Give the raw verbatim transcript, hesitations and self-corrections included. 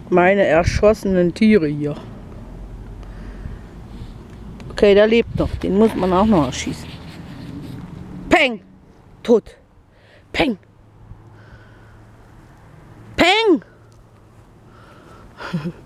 Meine erschossenen Tiere hier. Okay, der lebt noch. Den muss man auch noch erschießen. Peng! Tot. Peng! Peng!